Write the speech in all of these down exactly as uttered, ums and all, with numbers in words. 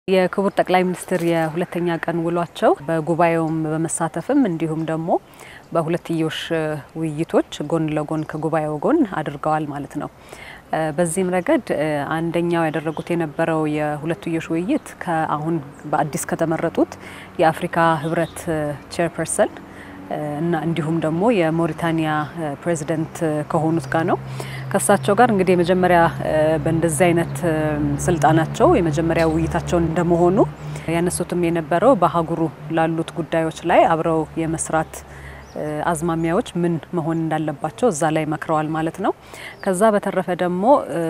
የክቡር ጠቅላይ ሚኒስትር የሁለተኛ ቀን ውሏቸው በጉባኤውም በመሳተፍም እንዲሁም ደግሞ በሁለትዮሽ ውይይቶች ጎን ለጎን ከጉባኤው ጎን አድርገዋል ማለት ነው። በዚህም ረገድ አንደኛው ያደረጉት የነበረው የሁለትዮሽ ውይይት ከአሁን በአዲስ ከተመረጡት የአፍሪካ ህብረት ቼርፐርሰን እና እንዲሁም ደግሞ የሞሪታኒያ ፕሬዚደንት ከሆኑት ጋር ነው። ከሳቸው ጋር እንግዲህ የመጀመሪያ በእንደዚህ አይነት ስልጣናቸው የመጀመሪያ ውይይታቸው እንደመሆኑ ያነሱትም የነበረው በአህጉሩ ላሉት ጉዳዮች ላይ አብረው የመስራት አዝማሚያዎች ምን መሆን እንዳለባቸው እዛ ላይ መክረዋል ማለት ነው። ከዛ በተረፈ ደግሞ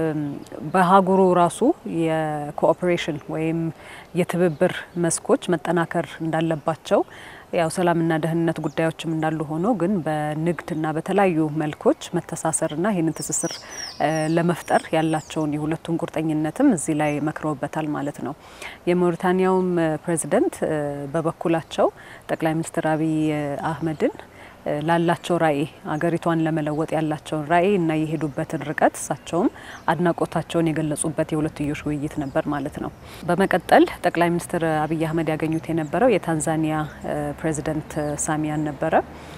በአህጉሩ ራሱ የኮኦፐሬሽን ወይም የትብብር መስኮች መጠናከር እንዳለባቸው ያው ሰላምና ደህንነት ጉዳዮችም እንዳሉ ሆኖ ግን በንግድና በተለያዩ መልኮች መተሳሰርና ይሄንን ትስስር ለመፍጠር ያላቸውን የሁለቱን ቁርጠኝነትም እዚህ ላይ መክረውበታል ማለት ነው። የሞሪታኒያውም ፕሬዚደንት በበኩላቸው ጠቅላይ ሚኒስትር አብይ አህመድን ላላቸው ራዕይ አገሪቷን ለመለወጥ ያላቸውን ራዕይ እና የሄዱበትን ርቀት እሳቸውም አድናቆታቸውን የገለጹበት የሁለትዮሽ ውይይት ነበር ማለት ነው። በመቀጠል ጠቅላይ ሚኒስትር አብይ አህመድ ያገኙት የነበረው የታንዛኒያ ፕሬዚደንት ሳሚያን ነበረ።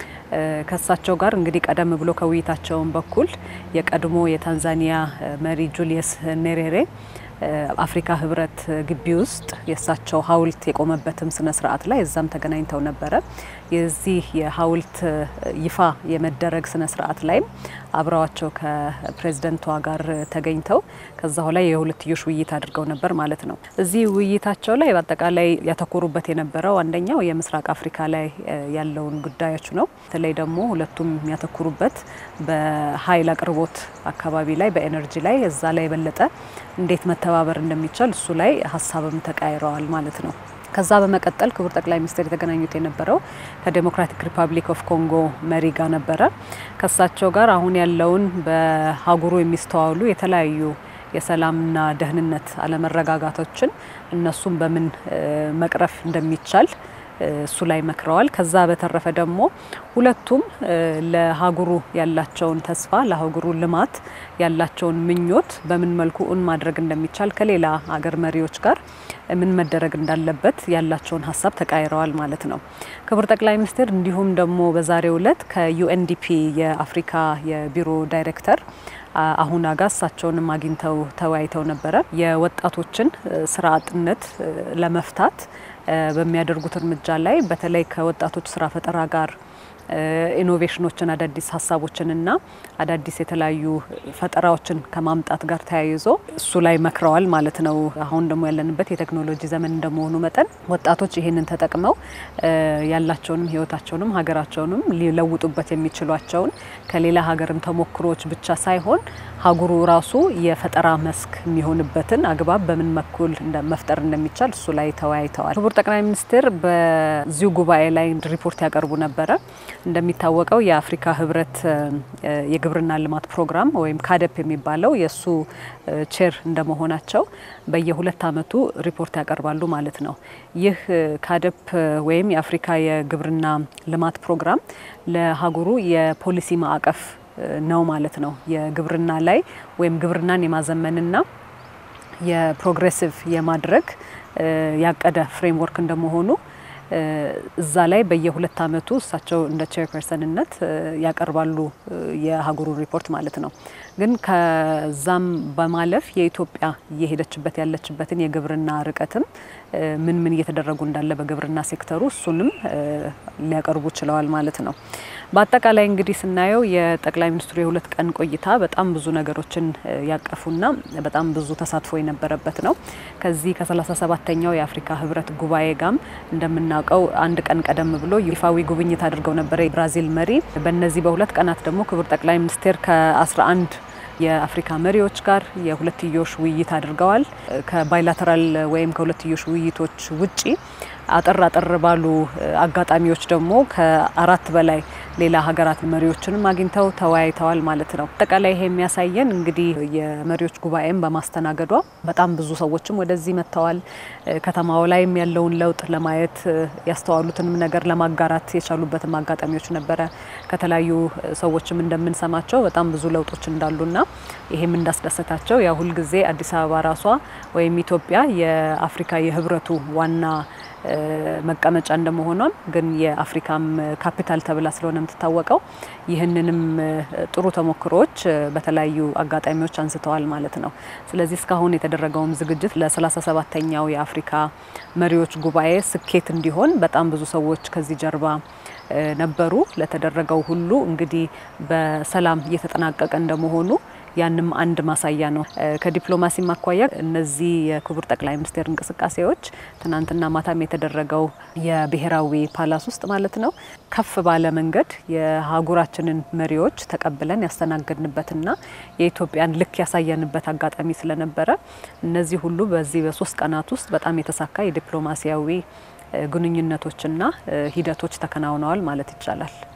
ከሳቸው ጋር እንግዲህ ቀደም ብሎ ከውይይታቸውን በኩል የቀድሞ የታንዛኒያ መሪ ጁሊየስ ኔሬሬ አፍሪካ ህብረት ግቢ ውስጥ የሳቸው ሐውልት የቆመበትም ስነ ስርዓት ላይ እዛም ተገናኝተው ነበረ። የዚህ የሐውልት ይፋ የመደረግ ስነ ስርዓት ላይ አብረዋቸው ከፕሬዝዳንቷ ጋር ተገኝተው ከዛ ኋላ የሁለትዮሽ ውይይት አድርገው ነበር ማለት ነው። እዚህ ውይይታቸው ላይ በአጠቃላይ ያተኮሩበት የነበረው አንደኛው የምስራቅ አፍሪካ ላይ ያለውን ጉዳዮች ነው። በተለይ ደግሞ ሁለቱም ያተኮሩበት በኃይል አቅርቦት አካባቢ ላይ በኤነርጂ ላይ እዛ ላይ የበለጠ እንዴት መተባበር እንደሚቻል እሱ ላይ ሀሳብም ተቃይረዋል ማለት ነው። ከዛ በመቀጠል ክቡር ጠቅላይ ሚኒስትር የተገናኙት የነበረው ከዴሞክራቲክ ሪፐብሊክ ኦፍ ኮንጎ መሪ ጋር ነበረ። ከሳቸው ጋር አሁን ያለውን በአህጉሩ የሚስተዋሉ የተለያዩ የሰላምና ደህንነት አለመረጋጋቶችን እነሱም በምን መቅረፍ እንደሚቻል እሱ ላይ መክረዋል። ከዛ በተረፈ ደግሞ ሁለቱም ለአህጉሩ ያላቸውን ተስፋ ለአህጉሩ ልማት ያላቸውን ምኞት በምን መልኩ ኡን ማድረግ እንደሚቻል ከሌላ ሀገር መሪዎች ጋር ምን መደረግ እንዳለበት ያላቸውን ሀሳብ ተቃይረዋል ማለት ነው። ክቡር ጠቅላይ ሚኒስትር እንዲሁም ደግሞ በዛሬው ዕለት ከዩኤንዲፒ የአፍሪካ የቢሮ ዳይሬክተር አሁን አጋሳቸውንም አግኝተው ተወያይተው ነበረ። የወጣቶችን ስራ አጥነት ለመፍታት በሚያደርጉት እርምጃ ላይ በተለይ ከወጣቶች ስራ ፈጠራ ጋር ኢኖቬሽኖችን አዳዲስ ሀሳቦችንና አዳዲስ የተለያዩ ፈጠራዎችን ከማምጣት ጋር ተያይዞ እሱ ላይ መክረዋል ማለት ነው። አሁን ደግሞ ያለንበት የቴክኖሎጂ ዘመን እንደመሆኑ መጠን ወጣቶች ይሄንን ተጠቅመው ያላቸውንም ህይወታቸውንም ሀገራቸውንም ሊለውጡበት የሚችሏቸውን ከሌላ ሀገርም ተሞክሮች ብቻ ሳይሆን ሀገሩ ራሱ የፈጠራ መስክ የሚሆንበትን አግባብ በምን መኩል እንደመፍጠር እንደሚቻል እሱ ላይ ተወያይተዋል። ክቡር ጠቅላይ ሚኒስትር በዚሁ ጉባኤ ላይ ሪፖርት ያቀርቡ ነበረ። እንደሚታወቀው የአፍሪካ ህብረት የግብርና ልማት ፕሮግራም ወይም ካደፕ የሚባለው የሱ ቼር እንደመሆናቸው በየሁለት አመቱ ሪፖርት ያቀርባሉ ማለት ነው። ይህ ካደፕ ወይም የአፍሪካ የግብርና ልማት ፕሮግራም ለሀገሩ የፖሊሲ ማዕቀፍ ነው ማለት ነው። የግብርና ላይ ወይም ግብርናን የማዘመንና የፕሮግሬሲቭ የማድረግ ያቀደ ፍሬምወርክ እንደመሆኑ እዛ ላይ በየሁለት አመቱ እሳቸው እንደ ቼርፐርሰንነት ያቀርባሉ የሀገሩ ሪፖርት ማለት ነው። ግን ከዛም በማለፍ የኢትዮጵያ እየሄደችበት ያለችበትን የግብርና ርቀትም ምን ምን እየተደረጉ እንዳለ በግብርና ሴክተሩ እሱንም ሊያቀርቡ ችለዋል ማለት ነው። በአጠቃላይ እንግዲህ ስናየው የጠቅላይ ሚኒስትሩ የሁለት ቀን ቆይታ በጣም ብዙ ነገሮችን ያቀፉና በጣም ብዙ ተሳትፎ የነበረበት ነው። ከዚህ ከ37ኛው የአፍሪካ ህብረት ጉባኤ ጋም እንደምናውቀው አንድ ቀን ቀደም ብሎ ይፋዊ ጉብኝት አድርገው ነበር የብራዚል መሪ። በእነዚህ በሁለት ቀናት ደግሞ ክቡር ጠቅላይ ሚኒስትር ከ11 የአፍሪካ መሪዎች ጋር የሁለትዮሽ ውይይት አድርገዋል። ከባይላተራል ወይም ከሁለትዮሽ ውይይቶች ውጪ አጠር አጠር ባሉ አጋጣሚዎች ደግሞ ከአራት በላይ ሌላ ሀገራት መሪዎችንም አግኝተው ተወያይተዋል ማለት ነው። አጠቃላይ ይሄ የሚያሳየን እንግዲህ የመሪዎች ጉባኤን በማስተናገዷ በጣም ብዙ ሰዎችም ወደዚህ መጥተዋል። ከተማው ላይም ያለውን ለውጥ ለማየት ያስተዋሉትንም ነገር ለማጋራት የቻሉበትም አጋጣሚዎች ነበረ። ከተለያዩ ሰዎችም እንደምንሰማቸው በጣም ብዙ ለውጦች እንዳሉና ይሄም እንዳስደሰታቸው ያ ሁሉ ጊዜ አዲስ አበባ ራሷ ወይም ኢትዮጵያ የአፍሪካ የህብረቱ ዋና መቀመጫ እንደመሆኗም ግን የአፍሪካም ካፒታል ተብላ ስለሆነ የምትታወቀው ይህንንም ጥሩ ተሞክሮች በተለያዩ አጋጣሚዎች አንስተዋል ማለት ነው። ስለዚህ እስካሁን የተደረገውም ዝግጅት ለ37ኛው የአፍሪካ መሪዎች ጉባኤ ስኬት እንዲሆን በጣም ብዙ ሰዎች ከዚህ ጀርባ ነበሩ። ለተደረገው ሁሉ እንግዲህ በሰላም እየተጠናቀቀ እንደመሆኑ ያንም አንድ ማሳያ ነው። ከዲፕሎማሲ ማኳያ እነዚህ የክቡር ጠቅላይ ሚኒስትር እንቅስቃሴዎች ትናንትና ማታም የተደረገው የብሔራዊ ፓላስ ውስጥ ማለት ነው ከፍ ባለ መንገድ የሀገራችንን መሪዎች ተቀብለን ያስተናገድንበትና የኢትዮጵያን ልክ ያሳየንበት አጋጣሚ ስለነበረ እነዚህ ሁሉ በዚህ በሶስት ቀናት ውስጥ በጣም የተሳካ የዲፕሎማሲያዊ ግንኙነቶችና ሂደቶች ተከናውነዋል ማለት ይቻላል።